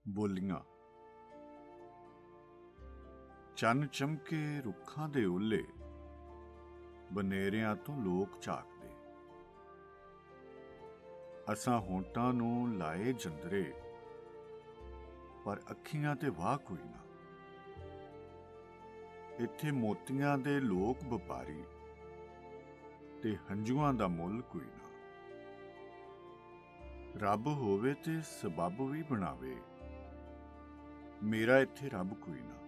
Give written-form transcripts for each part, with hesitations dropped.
ਬੋਲੀਆਂ। ਚੰਨ ਚਮਕੇ ਰੁੱਖਾਂ ਦੇ ਓਲੇ, ਬਨੇਰਿਆਂ ਤੋਂ ਲੋਕ ਝਾਕਦੇ। ਅਸਾਂ ਹੋਂਠਾਂ ਨੂੰ ਲਾਏ ਜੰਦਰੇ, ਪਰ ਅੱਖੀਆਂ ਤੇ ਵਾਹ ਕੋਈ ਨਾ। ਇੱਥੇ ਮੋਤੀਆਂ ਦੇ ਲੋਕ ਵਪਾਰੀ, ਤੇ ਹੰਝੂਆਂ ਦਾ ਮੁੱਲ ਕੋਈ ਨਾ। ਰੱਬ ਹੋਵੇ ਤੇ ਸਬੱਬ ਵੀ ਬਣਾਵੇ, ਮੇਰਾ ਇੱਥੇ ਰੱਬ ਕੋਈ ਨਾ।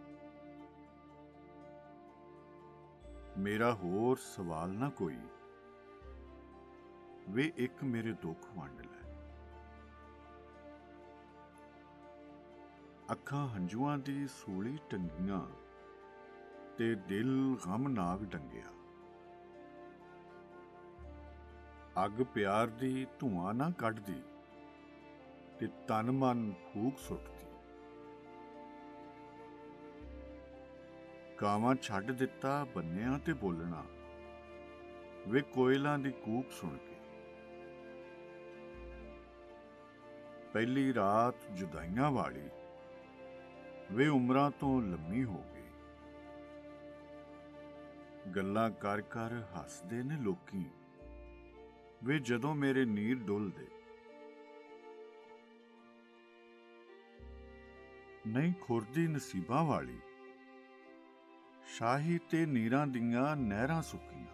ਮੇਰਾ ਹੋਰ ਸਵਾਲ ਨਾ ਕੋਈ, ਵੇ ਇੱਕ ਮੇਰੇ ਦੁੱਖ ਵੰਡ ਲੈ। ਅੱਖਾਂ ਹੰਝੂਆਂ ਦੀ ਸੂਲੀ ਟੰਗੀਆਂ, ਤੇ ਦਿਲ ਗਮ ਨਾਗ ਡੰਗਿਆ। ਅੱਗ ਪਿਆਰ ਦੀ ਧੂਆਂ ਨਾ ਕੱਢਦੀ, ਤੇ ਤਨ ਮਨ ਫੂਕ ਸੁੱਟਦੀ। ਕਾਵਾਂ ਛੱਡ ਦਿੱਤਾ ਬੰਨਿਆਂ ਤੇ ਬੋਲਣਾ, ਵੇ ਕੋਇਲਾਂ ਦੀ ਕੂਕ ਸੁਣ ਕੇ। ਪਹਿਲੀ ਰਾਤ ਜੁਦਾਈਆਂ ਵਾਲੀ, ਵੇ ਉਮਰਾਂ ਤੋਂ ਲੰਮੀ ਹੋ ਗਈ। ਗੱਲਾਂ ਕਰ ਕਰ ਹੱਸਦੇ ਨੇ ਲੋਕੀ, ਵੇ ਜਦੋਂ ਮੇਰੇ ਨੀਰ ਡੁੱਲਦੇ। ਨਹੀਂ ਖੁਰਦੀ ਨਸੀਬਾਂ ਵਾਲੀ, ਸ਼ਾਹੀ ਤੇ ਨੀਰਾਂ ਦੀਆਂ ਨਹਿਰਾਂ ਸੁੱਕੀਆਂ।